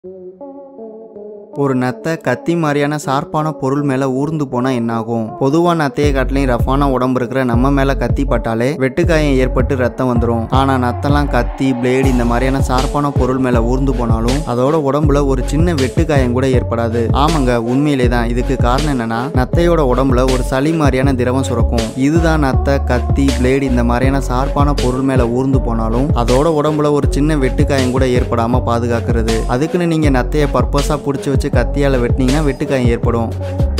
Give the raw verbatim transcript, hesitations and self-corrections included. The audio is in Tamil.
ஒரு நத்தை கத்தி மாதிரியான ஷார்ப்பான பொருள் மேல ஊர்ந்து போனா என்னாகும்? பொதுவா நத்தையை காட்டிலையும் ரஃபான உடம்பு இருக்கிற நம்ம மேல கத்தி பட்டாலே வெட்டுக்காயம் ஏற்பட்டு ரத்தம் வந்துடும். ஆனா நத்தெல்லாம் கத்தி பிளேடு இந்த மாதிரியான ஷார்ப்பான பொருள் மேல ஊர்ந்து போனாலும் அதோட உடம்புல ஒரு சின்ன வெட்டுக்காயம் கூட ஏற்படாது. ஆமாங்க, உண்மையிலே தான். இதுக்கு காரணம் என்னன்னா, நத்தையோட உடம்புல ஒரு சளி மாதிரியான திரவம் சுரக்கும். இதுதான் நத்தை கத்தி பிளேடு இந்த மாதிரியான ஷார்ப்பான பொருள் மேல ஊர்ந்து போனாலும் அதோட உடம்புல ஒரு சின்ன வெட்டுக்காயம் கூட ஏற்படாம பாதுகாக்கிறது. அதுக்குன்னு நீங்க நத்தையை பர்பஸா பிடிச்சி வச்சு கத்தியால வெட்டினீங்கன்னா வெட்டுக்காயம் ஏற்படும்.